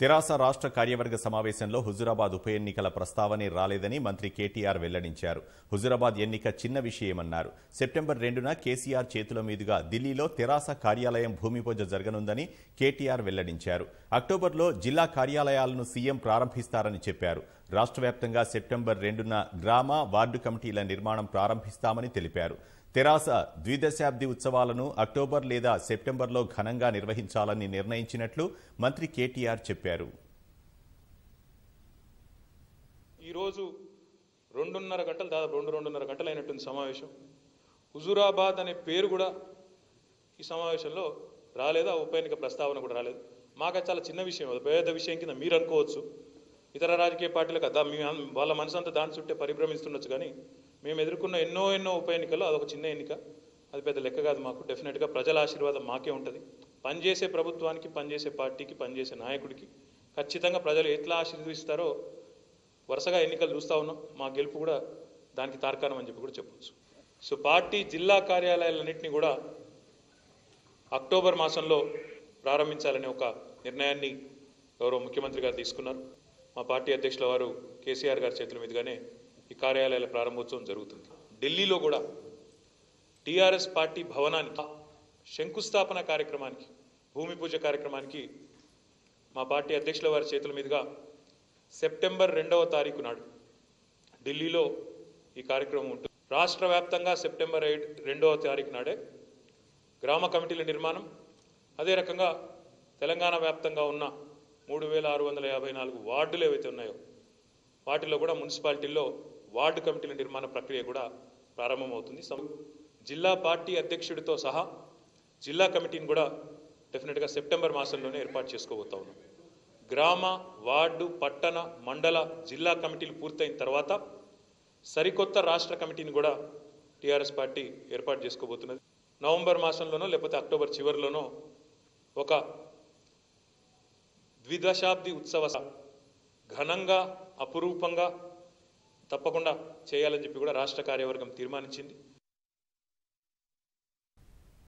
తెరాస రాష్ట్ర కార్యవర్గ సమావేశంలో హుజూరాబాద్ ఉప ఎన్నికల ప్రస్తావనే రాలేదని మంత్రి కేటీఆర్ వెల్లడించారు. హుజూరాబాద్ ఎన్నిక చిన్న విషయమన్నారు. సెప్టెంబర్ 2న కేసీఆర్ చేతుల మీదుగా ఢిల్లీలో తెరాస కార్యాలయం భూమి పూజ జరగనుందని కేటీఆర్ వెల్లడించారు. అక్టోబర్లో జిల్లా కార్యాలయాలను సీఎం ప్రారంభిస్తారని చెప్పారు. రాష్ట్ర వ్యాప్తంగా సెప్టెంబర్ 2న గ్రామ వార్డు కమిటీల నిర్మాణం ప్రారంభిస్తామని తెలిపారు. తెరాస ద్విదశాబ్ది ఉత్సవాలను అక్టోబర్ లేదా సెప్టెంబర్లో ఘనంగా నిర్వహించాలని నిర్ణయించినట్లు మంత్రి కేటీఆర్ చెప్పారు. ఈరోజు 2.5 గంటలు దాదాపు 2.5 గంటలు అయినట్టుంది సమావేశం. హుజూరాబాద్ అనే పేరు కూడా ఈ సమావేశంలో రాలేదు. ఆ ఉప ఎన్నిక ప్రస్తావన కూడా రాలేదు. మాకు చాలా చిన్న విషయం, పెద్ద విషయం కింద మీరు అనుకోవచ్చు. ఇతర రాజకీయ పార్టీలకు వాళ్ళ మనసంతా దాని చుట్టే పరిభ్రమిస్తుండొచ్చు. కానీ మేము ఎదుర్కొన్న ఎన్నో ఉప ఎన్నికల్లో అదొక చిన్న ఎన్నిక, అది పెద్ద లెక్క కాదు. మాకు డెఫినెట్గా ప్రజల ఆశీర్వాదం మాకే ఉంటుంది. పనిచేసే ప్రభుత్వానికి, పనిచేసే పార్టీకి, పనిచేసే నాయకుడికి ఖచ్చితంగా ప్రజలు ఎట్లా ఆశీర్వదిస్తారో వరుసగా ఎన్నికలు చూస్తూ ఉన్నాం. మా గెలుపు కూడా దానికి తార్కాణం అని చెప్పి కూడా చెప్పవచ్చు. సో పార్టీ జిల్లా కార్యాలయాలన్నింటినీ కూడా అక్టోబర్ మాసంలో ప్రారంభించాలనే ఒక నిర్ణయాన్ని గౌరవ ముఖ్యమంత్రి గారు తీసుకున్నారు. మా పార్టీ అధ్యక్షుల వారు కేసీఆర్ గారి చేతుల మీదుగానే ఈ కార్యాలయాల ప్రారంభోత్సవం జరుగుతుంది. ఢిల్లీలో కూడా టీఆర్ఎస్ పార్టీ భవనానికి శంకుస్థాపన కార్యక్రమానికి, భూమి పూజ కార్యక్రమానికి మా పార్టీ అధ్యక్షుల వారి చేతుల మీదుగా సెప్టెంబర్ 2వ తారీఖు నాడు ఢిల్లీలో ఈ కార్యక్రమం ఉంటుంది. రాష్ట్ర వ్యాప్తంగా సెప్టెంబర్ 2వ తారీఖు నాడే గ్రామ కమిటీల నిర్మాణం, అదే రకంగా తెలంగాణ వ్యాప్తంగా ఉన్న 3654 వార్డులు ఏవైతే ఉన్నాయో వాటిలో కూడా మున్సిపాలిటీల్లో వార్డు కమిటీల నిర్మాణ ప్రక్రియ కూడా ప్రారంభమవుతుంది. జిల్లా పార్టీ అధ్యక్షుడితో సహా జిల్లా కమిటీని కూడా డెఫినెట్గా సెప్టెంబర్ మాసంలోనే ఏర్పాటు చేసుకోబోతా ఉన్నాం. గ్రామ, వార్డు, పట్టణ, మండల, జిల్లా కమిటీలు పూర్తయిన తర్వాత సరికొత్త రాష్ట్ర కమిటీని కూడా టీఆర్ఎస్ పార్టీ ఏర్పాటు చేసుకోబోతున్నది. నవంబర్ మాసంలోనో లేకపోతే అక్టోబర్ చివరిలోనో ఒక ద్విదశాబ్ది ఉత్సవ ఘనంగా, అపురూపంగా తప్పకుండా చేయాలని చెప్పి కూడా రాష్ట్ర కార్యవర్గం తీర్మానించింది.